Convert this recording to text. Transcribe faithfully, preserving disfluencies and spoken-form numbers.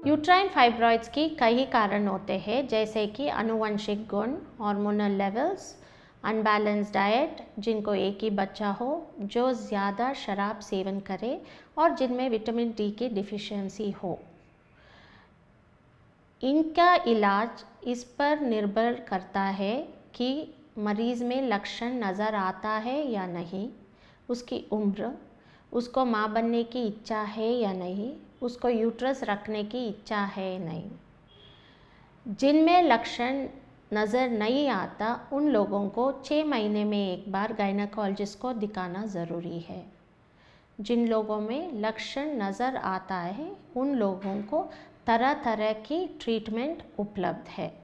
Uterine fibroids की कई कारण होते हैं, जैसे कि आनुवंशिक गुण, हार्मोनल लेवल्स, अनबैलेंस डाइट, जिनको एक ही बच्चा हो, जो ज़्यादा शराब सेवन करे और जिनमें विटामिन डी की डिफिशियंसी हो। इनका इलाज इस पर निर्भर करता है कि मरीज़ में लक्षण नज़र आता है या नहीं, उसकी उम्र, उसको माँ बनने की इच्छा है या नहीं, उसको यूट्रस रखने की इच्छा है नहीं। जिनमें लक्षण नज़र नहीं आता उन लोगों को छः महीने में एक बार गायनेकोलॉजिस्ट को दिखाना ज़रूरी है। जिन लोगों में लक्षण नज़र आता है उन लोगों को तरह तरह की ट्रीटमेंट उपलब्ध है।